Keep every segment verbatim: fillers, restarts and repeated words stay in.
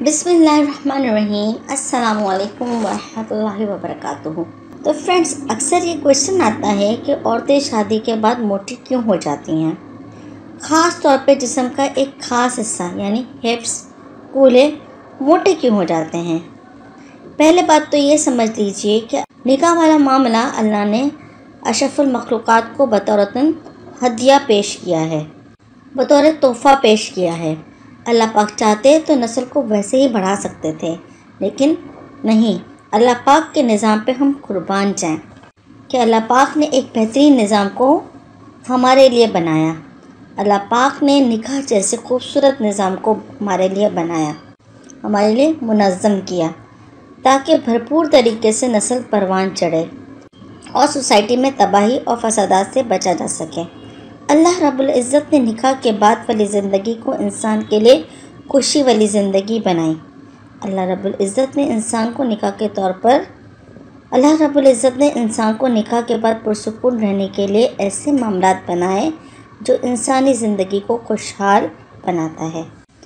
बिस्मिल्लाहिर्रहमानिर्रहीम। अस्सलामु अलैकुम वरहमतुल्लाहि वबरकातुहू। तो फ्रेंड्स, अक्सर ये क्वेश्चन आता है कि औरतें शादी के बाद मोटी क्यों हो जाती हैं। ख़ास तौर पे जिस्म का एक ख़ास हिस्सा यानी हिप्स, कूल्हे मोटे क्यों हो जाते हैं। पहले बात तो ये समझ लीजिए कि निकाह वाला मामला अल्लाह ने अशरफुल मखलूक़ात को बतौरतन हदिया पेश किया है, बतौर तोहफ़ा पेश किया है। अल्लाह पाक चाहते तो नस्ल को वैसे ही बढ़ा सकते थे, लेकिन नहीं, अल्लाह पाक के निज़ाम पे हम कुर्बान जाएं कि अल्लाह पाक ने एक बेहतरीन निज़ाम को हमारे लिए बनाया। अल्लाह पाक ने निकाह जैसे खूबसूरत निज़ाम को हमारे लिए बनाया, हमारे लिए मुनज़्ज़म किया, ताकि भरपूर तरीके से नस्ल परवान चढ़े और सोसाइटी में तबाही और फसादात से बचा जा सके। अल्लाह रब्बुल इज़्ज़त ने निकाह के बाद वाली ज़िंदगी को इंसान के लिए खुशी वाली ज़िंदगी बनाई। अल्लाह रब्बुल इज़्ज़त ने इंसान को निकाह के तौर पर अल्लाह रब्बुल इज़्ज़त ने इंसान को निकाह के बाद पुरसुकून रहने के लिए ऐसे मामलात बनाए जो इंसानी ज़िंदगी को खुशहाल बनाता है।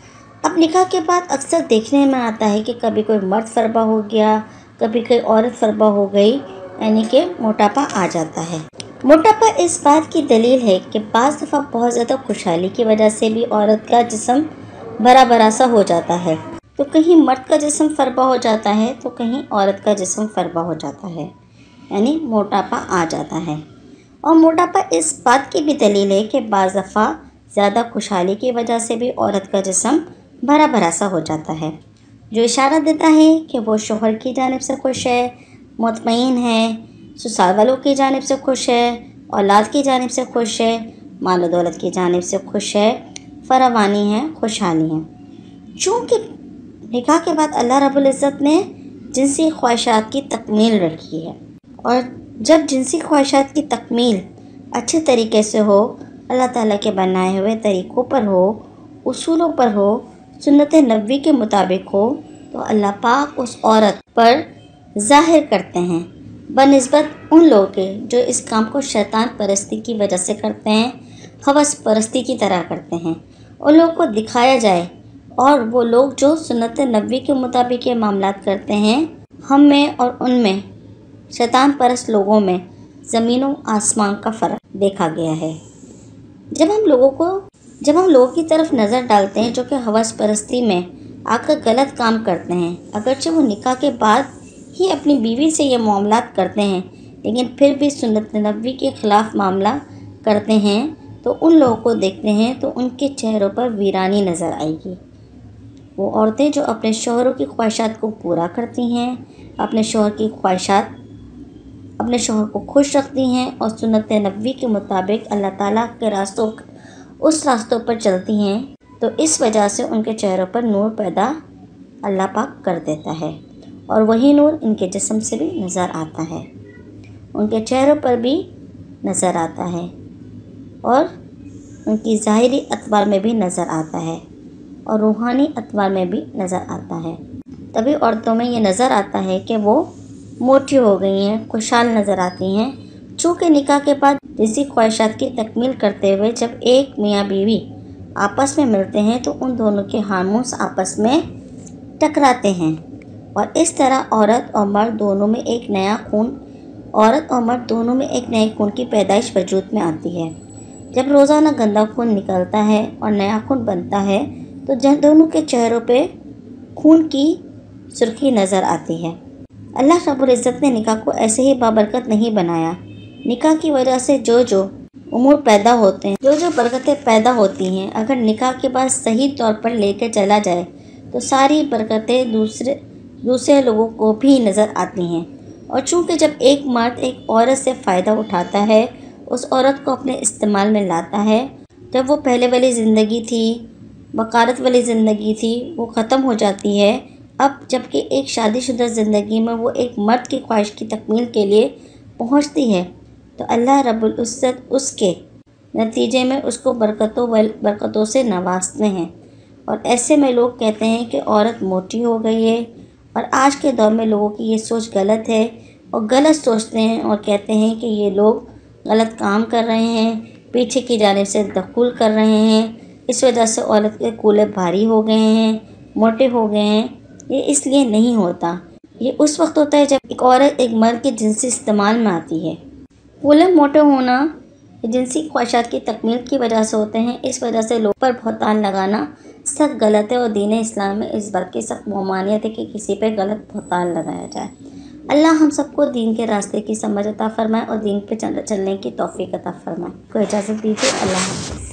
अब निकाह के बाद अक्सर देखने में आता है कि कभी कोई मर्द फरबा हो गया, कभी कोई औरत फरबा हो गई, यानी कि मोटापा आ जाता है। मोटापा इस बात की दलील है कि बाज़ दफ़ा बहुत ज़्यादा खुशहाली की वजह से भी औरत का जिस्म बड़ा बड़ा सा हो जाता है। तो कहीं मर्द का जिस्म फरबा हो जाता है तो कहीं औरत का जिस्म फरबा हो जाता है, यानी मोटापा आ जाता है। और मोटापा इस बात की भी दलील है कि बाज़ दफ़ा ज़्यादा खुशहाली की वजह से भी औरत का जिस्म भरा भरा सा हो जाता है, जो इशारा देता है कि वो शोहर की जानिब से खुश है, मुतमईन है, ससुराल वालों की जानिब से खुश है, औलाद की जानिब से खुश है, माल दौलत की जानिब से खुश है, फरावानी है, खुशहाली है। चूँकि निकाह के बाद अल्लाह रब्बुल इज़्ज़त ने जिनसी ख्वाहिशात की तकमील रखी है, और जब जिनसी ख्वाहिशात की तकमील अच्छे तरीके से हो, अल्लाह ताला के बनाए हुए तरीक़ों पर हो, उसूलों पर हो, सुन्नत नबवी के मुताबिक हो, तो अल्लाह पाक उस औरत पर ज़ाहिर करते हैं बनिस्बत उन लोगों के जो इस काम को शैतान परस्ती की वजह से करते हैं, हवस परस्ती की तरह करते हैं। उन लोगों को दिखाया जाए, और वो लोग जो सुन्नत नबवी के मुताबिक ये मामलात करते हैं, हम में और उनमें, शैतान परस्त लोगों में ज़मीन व आसमान का फ़र्क देखा गया है। जब हम लोगों को जब हम लोगों की तरफ नज़र डालते हैं जो कि हवस परस्ती में आकर गलत काम करते हैं, अगरचे वो निकाह के बाद ही अपनी बीवी से ये मामलात करते हैं, लेकिन फिर भी सुन्नत नबवी के ख़िलाफ़ मामला करते हैं, तो उन लोगों को देखते हैं तो उनके चेहरों पर वीरानी नज़र आएगी। वो औरतें जो अपने शौहरों की ख्वाहिशात को पूरा करती हैं, अपने शौहर की ख्वाहिशात अपने शौहर को खुश रखती हैं और सुन्नत नबवी के मुताबिक अल्लाह ताला के रास्तों उस रास्तों पर चलती हैं, तो इस वजह से उनके चेहरों पर नूर पैदा अल्लाह पाक कर देता है, और वही नूर इनके जिस्म से भी नज़र आता है, उनके चेहरों पर भी नज़र आता है, और उनकी ज़ाहिरी अतवार में भी नज़र आता है, और रूहानी अतवार में भी नज़र आता है। तभी औरतों में ये नज़र आता है कि वो मोटी हो गई हैं, खुशहाल नज़र आती हैं। चूँकि निकाह के बाद जिसी ख्वाहिशात की तकमील करते हुए जब एक मियाँ बीवी आपस में मिलते हैं, तो उन दोनों के हार्मोन्स आपस में टकराते हैं, और इस तरह औरत और मर्द दोनों में एक नया खून औरत और मर्द दोनों में एक नए खून की पैदाइश वजूद में आती है। जब रोज़ाना गंदा खून निकलता है और नया खून बनता है, तो जन दोनों के चेहरों पे खून की सुर्खी नज़र आती है। अल्लाह रब्बुल इज़्ज़त ने निकाह को ऐसे ही बाबरकत नहीं बनाया। निकाह की वजह से जो जो उमूर पैदा होते हैं, जो जो बरकतें पैदा होती हैं, अगर निकाह के बाद सही तौर पर लेकर चला जाए तो सारी बरकतें दूसरे दूसरे लोगों को भी नज़र आती हैं। और चूँकि जब एक मर्द एक औरत से फ़ायदा उठाता है, उस औरत को अपने इस्तेमाल में लाता है, जब वो पहले वाली ज़िंदगी थी, बकारत वाली ज़िंदगी थी, वो ख़त्म हो जाती है। अब जबकि एक शादीशुदा ज़िंदगी में वो एक मर्द की ख्वाहिश की तकमील के लिए पहुँचती है, तो अल्लाह रब्बुल इज़्ज़त उसके नतीजे में उसको बरकतों बरकतों से नवाजते हैं। और ऐसे में लोग कहते हैं कि औरत मोटी हो गई है, और आज के दौर में लोगों की ये सोच गलत है, और गलत सोचते हैं और कहते हैं कि ये लोग गलत काम कर रहे हैं, पीछे की जानिब से दखुल कर रहे हैं, इस वजह से औरत के कूल्हे भारी हो गए हैं, موٹے ہو گئے ہیں، یہ اس لیے نہیں ہوتا۔ یہ اس وقت ہوتا ہے جب ایک عورت ایک مرد کے جنسی استعمال میں آتی ہے۔ پھولے موٹے ہونا جنسی خواہشات کی تکمیل کی وجہ سے ہوتے ہیں۔ اس وجہ سے لوگوں پر بہتان لگانا سخت غلط ہے، اور دین اسلام میں اس بات کی سخت ممانعت ہے کہ کسی پہ غلط بہتان لگایا جائے۔ اللہ ہم سب کو دین کے راستے کی سمجھ عطا فرمائے اور دین پہ چلنے کی توفیق عطا فرمائے۔ کو اجازت دیجیے، اللہ حافظ۔